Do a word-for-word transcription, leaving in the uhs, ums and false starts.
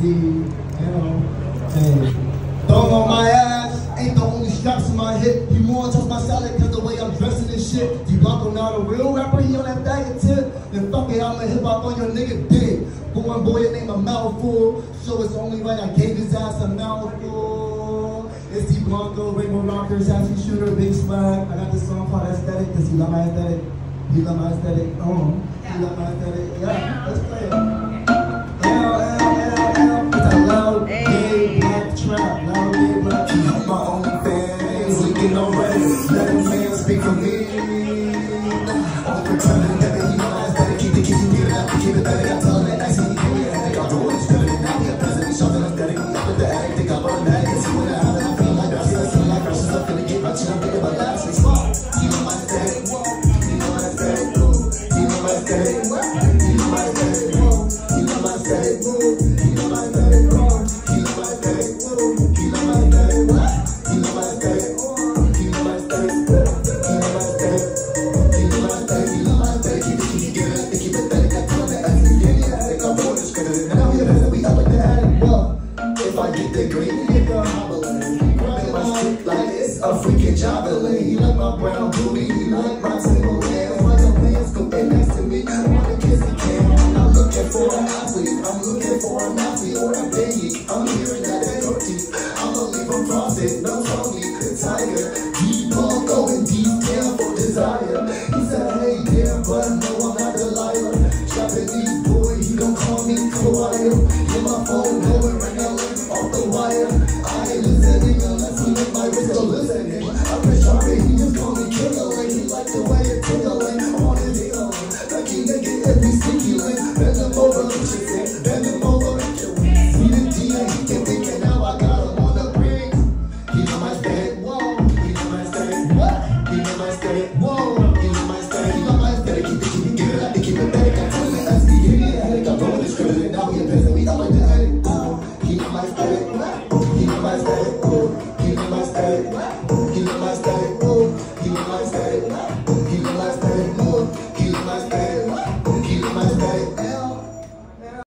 D, you know. Hey, thong on my ass, ain't the only straps in my hip. He more touch my salad cause the way I'm dressing and shit. D Blanco not a real rapper, he on that faggot tip. Then fuck it, I'ma hip hop on your nigga dick. Born boy, it ain't a mouthful, so it's only right I gave his ass a mouthful. It's D Blanco, Rainbow Rockers, Happy Shooter, Big Swag. I got this song called Aesthetic cause he love my aesthetic. He love my aesthetic. Oh, he love my aesthetic. Yeah, let's play it. L, L, L, L. It's a loud, gay, black trap. Loud, gay, black trap. My only fans, leaking on Reddit. Let them fans speak for me. I'm pretending that he know my aesthetic. Keep the keep it up, keep it better. I'm telling it nice and you give it. I think I'm doing it's good. And now we are presently shoving aesthetic. Up with the attic, think I'm on that. See what I have and I feel like that's it. Feel like precious. I'm gonna get my chin. I'm thinking about last week's spot. You know my aesthetic. You know my aesthetic. You know my aesthetic. You know my aesthetic. You know my aesthetic. You know my aesthetic. You know my aesthetic. You know my aesthetic. You know my aesthetic. You know my aesthetic. You know my aesthetic. You know my aesthetic. You know my aesthetic. You know my aesthetic. Keep it, keep it, get it, keep it better. I'm telling it, I see it, yeah, I think I'm born this good. And now we're better, we up like the attic. Well, if I get the green, nigga, hobbling. Grabbing my stick like it's a freaking javelin. He like my brown booty, he like my single hands. Like a man's going next to me, I wanna kiss the can. I'm looking for an athlete, I'm looking for an athlete or a baby. I'm hearing that they're dirty, I'ma leave them frosted. No Tony, the tiger, deep ball going deep down for desire. He said, hey there, but no, I'm not the liar. Japanese boy, he don't call me Kawhi. Get my phone going right now, off the wire. I ain't listening unless he make my wrist go listening. I'm a sharpie, he just call me killer. He like the way it tickling on his heel. Like he nigga every sticky link. Bend him over, shit, bend him over. See the D A, he can think and now I got him on the brink. He know my aesthetic, whoa. He know my aesthetic, what? He know my aesthetic, whoa.